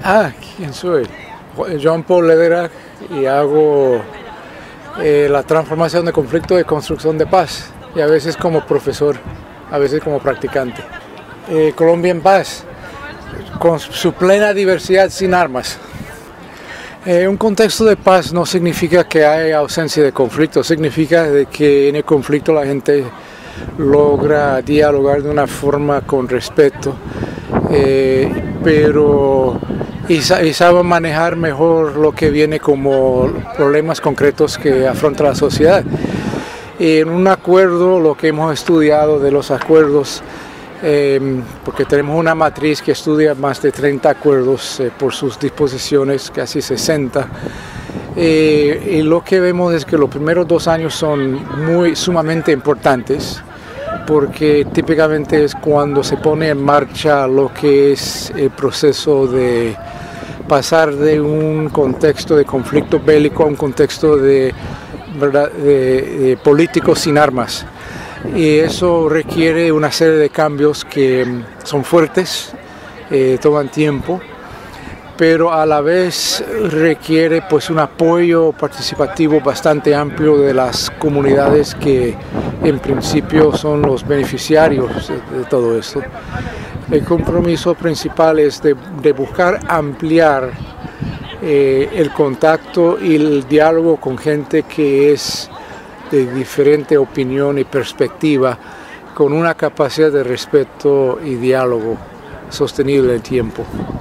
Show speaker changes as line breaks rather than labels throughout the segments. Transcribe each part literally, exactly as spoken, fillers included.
Ah, ¿quién soy? John Paul Lederach, y hago eh, la transformación de conflicto de construcción de paz, y a veces como profesor, a veces como practicante. Eh, Colombia en paz, con su plena diversidad sin armas. Eh, un contexto de paz no significa que hay ausencia de conflicto, significa de que en el conflicto la gente logra dialogar de una forma con respeto, eh, pero y, y sabe manejar mejor lo que viene como problemas concretos que afronta la sociedad. Y en un acuerdo, lo que hemos estudiado de los acuerdos, eh, porque tenemos una matriz que estudia más de treinta acuerdos eh, por sus disposiciones, casi sesenta, eh, y lo que vemos es que los primeros dos años son muy sumamente importantes, porque típicamente es cuando se pone en marcha lo que es el proceso de pasar de un contexto de conflicto bélico a un contexto de, ¿verdad? de, de políticos sin armas. Y eso requiere una serie de cambios que son fuertes, eh, toman tiempo, pero a la vez requiere pues un apoyo participativo bastante amplio de las comunidades que en principio son los beneficiarios de, de todo esto. El compromiso principal es de, de buscar ampliar eh, el contacto y el diálogo con gente que es de diferente opinión y perspectiva, con una capacidad de respeto y diálogo sostenible en el tiempo.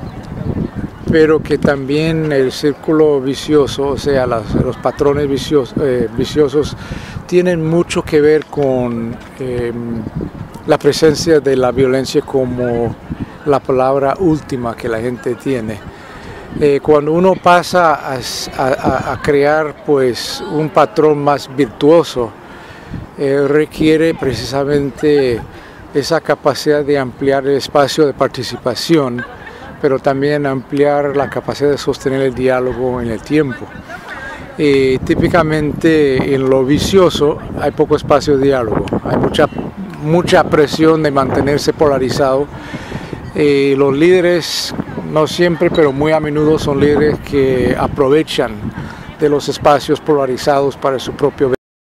Pero que también el círculo vicioso, o sea, las, los patrones viciosos, eh, viciosos, tienen mucho que ver con eh, la presencia de la violencia como la palabra última que la gente tiene. Eh, cuando uno pasa a, a, a crear pues, un patrón más virtuoso, eh, requiere precisamente esa capacidad de ampliar el espacio de participación, pero también ampliar la capacidad de sostener el diálogo en el tiempo. Eh, típicamente en lo vicioso hay poco espacio de diálogo, hay mucha, mucha presión de mantenerse polarizado. Eh, los líderes, no siempre, pero muy a menudo son líderes que aprovechan de los espacios polarizados para su propio beneficio.